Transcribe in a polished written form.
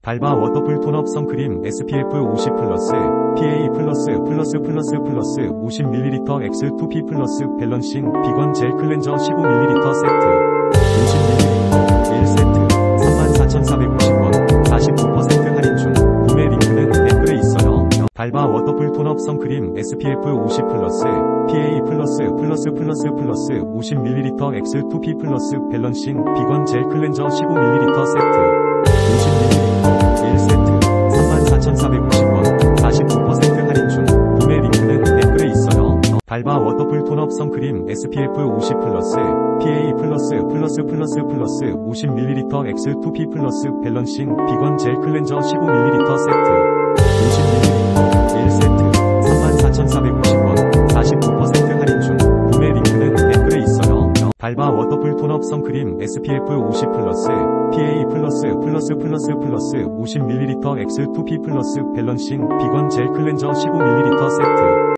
발바 워터풀 톤업 선크림 SPF 50 플러스 PA 플러스 50ml X2P 플러스 밸런싱 비건 젤 클렌저 15ml 세트 50ml 1세트 34,450원 49% 할인 중. 구매 링크는 댓글에 있어요. 발바 워터풀 톤업 선크림 SPF 50 플러스 PA 플러스 50ml X2P 플러스 밸런싱 비건 젤 클렌저 15ml 세트 50ml 1세트 34,450원 49% 할인 중. 구매 링크는 댓글에 있어요. 발바 워터풀 톤업 선크림 SPF 50 플러스 PA 플러스 50ml X2P 플러스 밸런싱 비건 젤 클렌저 15ml 세트 50ml 1세트 34,450원 49% 할인 중. 구매 링크는 댓글에 있어요. 발바 워터풀 톤업 선크림 SPF 50 플러스 PA 플러스 50ml X2P 플러스 밸런싱 비건 젤 클렌저 15ml 세트